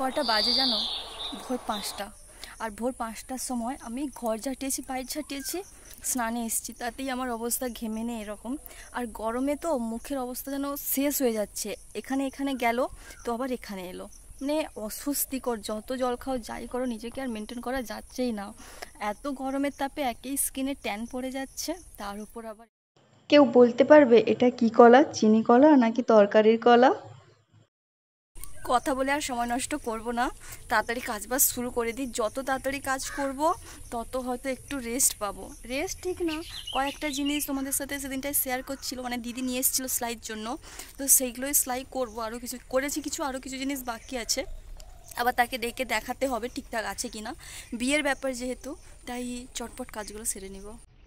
কটা বাজে জানো? ভোর 5টা। আর ভোর 5টার সময় আমি ঘর ঝাঁটিয়েছি, বাইর ঝাঁটিয়েছি, স্নানে এসেছি, তাতেই আমার অবস্থা ঘেমে নেই এরকম। আর গরমে তো মুখের অবস্থা যেন শেষ হয়ে যাচ্ছে। এখানে এখানে গেল তো আবার এখানে এলো, মানে অস্বস্তিকর। যত জল খাও যাই করো, নিজেকে আর মেনটেন করা যাচ্ছেই না। এত গরমের তাপে একই স্কিনে ট্যান পড়ে যাচ্ছে, তার উপর আবার। কেউ বলতে পারবে এটা কি কলা? চিনি কলা নাকি তরকারির কলা? কথা বলে আর সময় নষ্ট করব না, তাড়াতাড়ি কাজ বাজ শুরু করে দিই। যত তাড়াতাড়ি কাজ করব তত হয়তো একটু রেস্ট পাবো। রেস্ট ঠিক না, কয়েকটা জিনিস তোমাদের সাথে সেদিনটায় শেয়ার করছিল, মানে দিদি নিয়ে এসেছিলো সেলাইয়ের জন্য, তো সেইগুলোই সেলাই করবো। আরও কিছু করেছি, আরও কিছু জিনিস বাকি আছে, আবার তাকে ডেকে দেখাতে হবে ঠিকঠাক আছে কি না। বিয়ের ব্যাপার যেহেতু, তাই চটপট কাজগুলো সেরে নিব।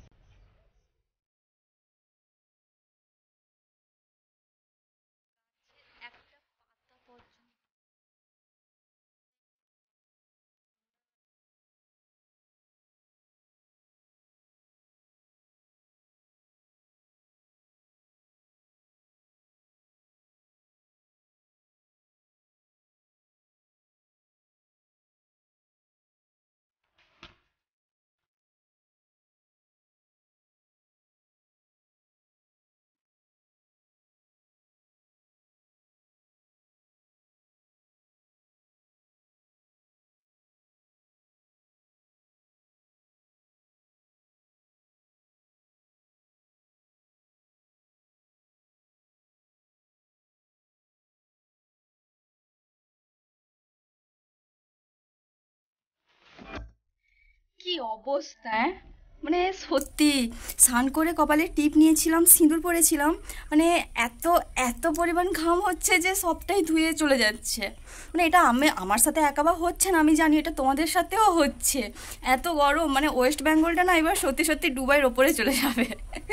কি অবস্থা, মানে সত্যি। স্নান করে কপালে টিপ নিয়েছিলাম, সিঁদুর পরেছিলাম, মানে এত এত পরিমাণ ঘাম হচ্ছে যে সবটাই ধুয়ে চলে যাচ্ছে। মানে এটা আমার সাথে একাবা হচ্ছে না, আমি জানি এটা তোমাদের সাথেও হচ্ছে। এত গরম, মানে ওয়েস্ট বেঙ্গলটা না এবার সত্যি সত্যি দুবাইয়ের ওপরে চলে যাবে।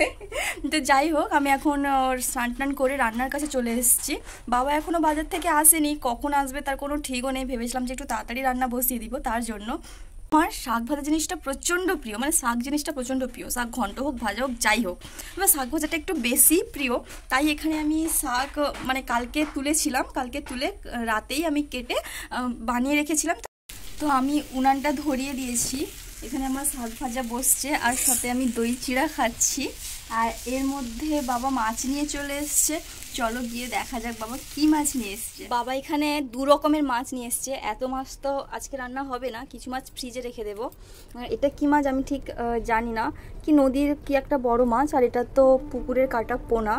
তো যাই হোক, আমি এখন স্নান টান করে রান্নার কাছে চলে এসেছি। বাবা এখনও বাজার থেকে আসেনি, কখন আসবে তার কোনো ঠিকও নেই। ভেবেছিলাম যে একটু তাড়াতাড়ি রান্না বসিয়ে দিব তার জন্য। আমার শাক ভাজা জিনিসটা প্রচণ্ড প্রিয়, মানে শাক জিনিসটা প্রচণ্ড প্রিয়, শাক ঘন্ট হোক ভাজা হোক যাই হোক, এবার শাক ভাজাটা একটু বেশি প্রিয়। তাই এখানে আমি শাক মানে কালকে তুলেছিলাম, কালকে তুলে রাতেই আমি কেটে বানিয়ে রেখেছিলাম। তো আমি উনানটা ধরিয়ে দিয়েছি, এখানে আমার শাক ভাজা বসছে, আর সাথে আমি দই চিড়া খাচ্ছি। আর এর মধ্যে বাবা মাছ নিয়ে চলে এসছে। চলো গিয়ে দেখা যাক বাবা কি মাছ নিয়ে এসছে। বাবা এখানে 2 রকমের মাছ নিয়ে এসছে। এত মাছ তো আজকে রান্না হবে না, কিছু মাছ ফ্রিজে রেখে দেবো। এটা কি মাছ আমি ঠিক জানি না, কি নদীর কি একটা বড় মাছ, আর এটা তো পুকুরের কাটা পোনা।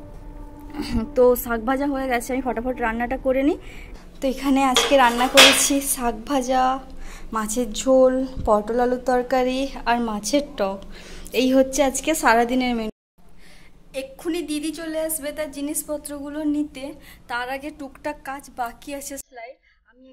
তো শাক ভাজা হয়ে গেছে, আমি ফটাফট রান্নাটা করে নিই। তো এখানে আজকে রান্না করেছি শাক ভাজা, মাছের ঝোল, পটল আলুর তরকারি আর মাছের টক। এই হচ্ছে আজকে সারাদিনের মেনু। এক্ষুনি দিদি চলে আসবে তার জিনিসপত্রগুলো নিতে, তার আগে টুকটাক কাজ বাকি আছে সেলাই। আমি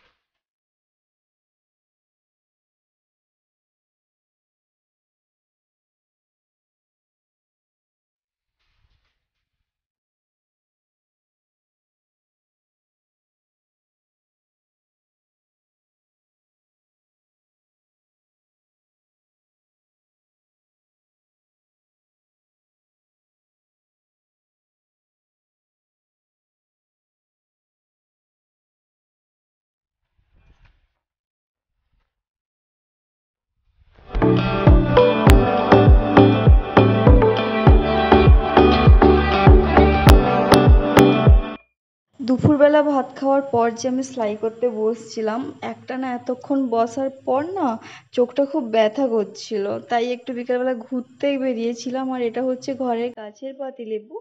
দুপুরবেলা ভাত খাওয়ার পর যে আমি সেলাই করতে বসছিলাম, একটা না এতক্ষণ বসার পর না চোখটা খুব ব্যথা করছিল, তাই একটু বিকালবেলা ঘুরতে বেরিয়েছিলাম। আর এটা হচ্ছে ঘরের গাছের পাতিলেবু।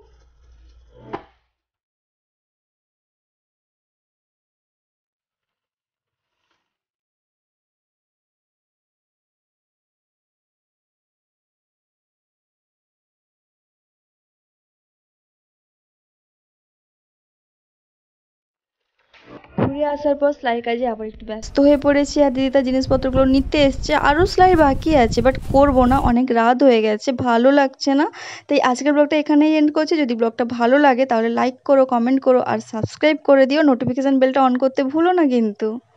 ঘুরে আসার পর সেলাইয়ের কাজে আবার একটু ব্যস্ত হয়ে পড়েছি, আর দিদি তার জিনিসপত্রগুলো নিতে এসছে। আরও সেলাই বাকি আছে, বাট করবো না, অনেক রাত হয়ে গেছে, ভালো লাগছে না। তাই আজকের ব্লগটা এখানেই এন্ড করছি। যদি ব্লগটা ভালো লাগে তাহলে লাইক করো, কমেন্ট করো আর সাবস্ক্রাইব করে দিও। নোটিফিকেশান বেলটা অন করতে ভুলো না কিন্তু।